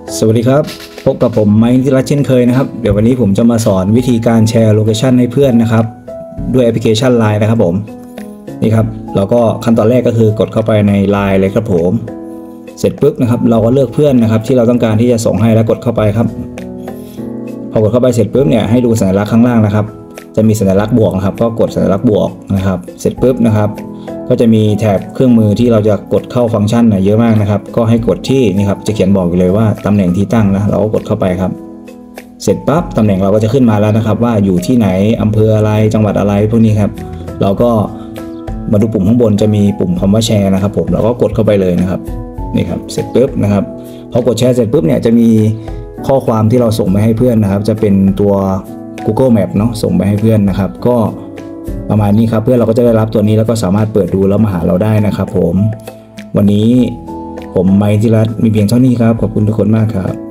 สวัสดีครับพบกับผมไมค์นิติรัตน์เช่นเคยนะครับเดี๋ยววันนี้ผมจะมาสอนวิธีการแชร์โลเคชันให้เพื่อนนะครับด้วยแอปพลิเคชัน LINE นะครับผมนี่ครับเราก็ขั้นตอนแรกก็คือกดเข้าไปใน LINE เลยครับผมเสร็จปุ๊บนะครับเราก็เลือกเพื่อนนะครับที่เราต้องการที่จะส่งให้แล้วกดเข้าไปครับพอกดเข้าไปเสร็จปุ๊บเนี่ยให้ดูสัญลักษณ์ข้างล่างนะครับจะมีสัญลักษณ์บวกนะครับก็กดสัญลักษณ์บวกนะครับเสร็จปุ๊บนะครับก็จะมีแถบเครื่องมือที่เราจะกดเข้าฟังก์ชันเยอะมากนะครับก็ให้กดที่นี่ครับจะเขียนบอกอยู่เลยว่าตำแหน่งที่ตั้งนะเราก็กดเข้าไปครับเสร็จปั๊บตำแหน่งเราก็จะขึ้นมาแล้วนะครับว่าอยู่ที่ไหนอำเภออะไรจังหวัดอะไรพวกนี้ครับเราก็มาดูปุ่มข้างบนจะมีปุ่มคำว่าแชร์นะครับผมเราก็กดเข้าไปเลยนะครับนี่ครับเสร็จปุ๊บนะครับพอกดแชร์เสร็จปุ๊บเนี่ยจะมีข้อความที่เราส่งไปให้เพื่อนนะครับจะเป็นตัว Google Map เนาะส่งไปให้เพื่อนนะครับก็ประมาณนี้ครับเพื่อนเราก็จะได้รับตัวนี้แล้วก็สามารถเปิดดูแล้วมาหาเราได้นะครับผมวันนี้ผมไมค์นิติรัตน์มีเพียงเท่านี้ครับขอบคุณทุกคนมากครับ